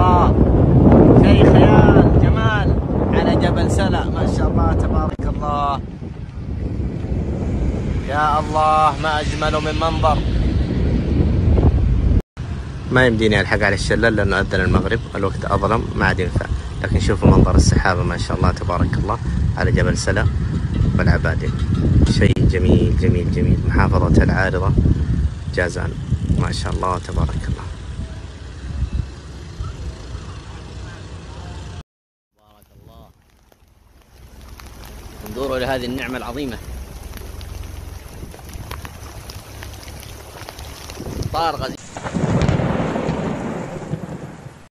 الله، شيء خيال جمال على جبل سلا، ما شاء الله تبارك الله. يا الله ما أجمله من منظر. ما يمديني ألحق على الشلال لأنه أذن المغرب، الوقت أظلم ما عاد ينفع، لكن شوفوا منظر السحابة ما شاء الله تبارك الله على جبل سلا والعبادين. شيء جميل جميل جميل. محافظة العارضة جازان ما شاء الله تبارك الله. بارك الله. انظروا لهذه النعمة العظيمة. طار غزير.